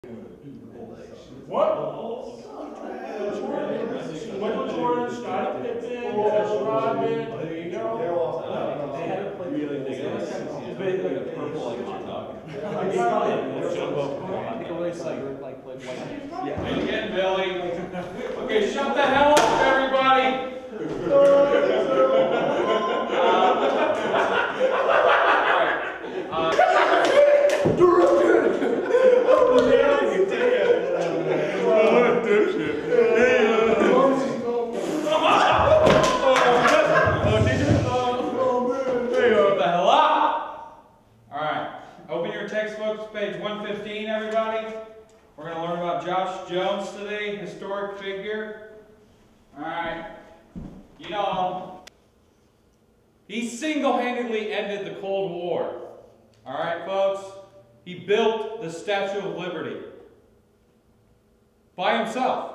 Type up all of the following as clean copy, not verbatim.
What? Michael Jordan, Scottie Pippen, Dennis Rodman, there you go. They had to play really big. It's basically like a purple like hot dog. I think it was like white. Yeah. And again, Billy. Okay, shut the hell up, everybody. Open your textbooks, page 115, everybody. We're going to learn about Josh Jones today, historic figure. Alright, you know, he single-handedly ended the Cold War. Alright, folks? He built the Statue of Liberty by himself.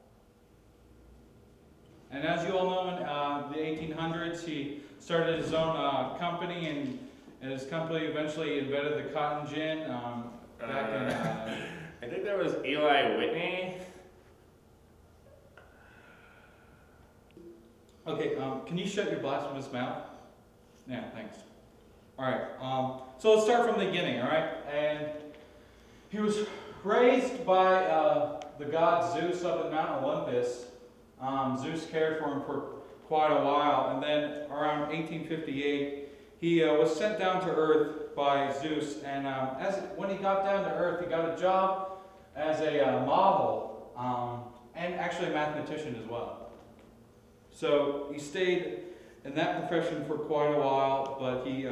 And as you all know, in the 1800s, he started his own company, and his company eventually invented the cotton gin back in... I think that was Eli Whitney. Okay, can you shut your blasphemous mouth? Yeah, thanks. Alright, so let's start from the beginning, alright? And he was raised by the god Zeus up in Mount Olympus. Zeus cared for him for quite a while, and then around 1858, he was sent down to Earth by Zeus, and when he got down to Earth, he got a job as a model, and actually a mathematician as well. So he stayed in that profession for quite a while, but he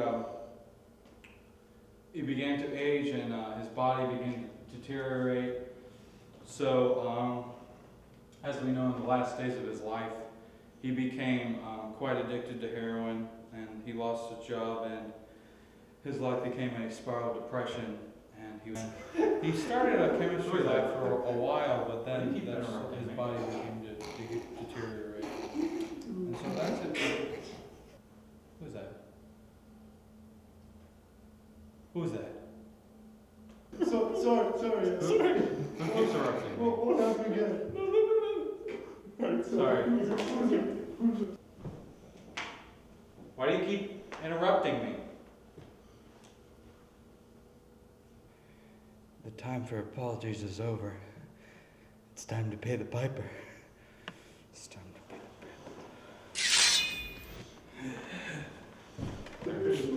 began to age, and his body began to deteriorate. So, as we know, in the last days of his life, he became quite addicted to heroin, and he lost his job, and his life became a spiral of depression. And he started a chemistry lab for a while, but then his body began to deteriorate. And so that's it. Who's that? Who's that? Sorry. Who's interrupting me? What happened again? Sorry. Why do you keep interrupting me? The time for apologies is over. It's time to pay the piper. It's time to pay the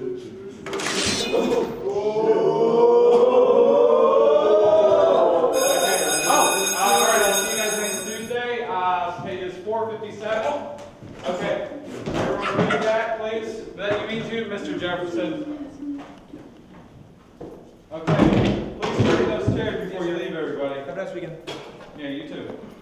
Alright, I'll see you guys next Tuesday. Pages 457. Okay. Everyone read that, please. That you mean to, Mr. Jefferson. Okay. Please carry those chairs before you leave, everybody. Have a nice weekend. Yeah, you too.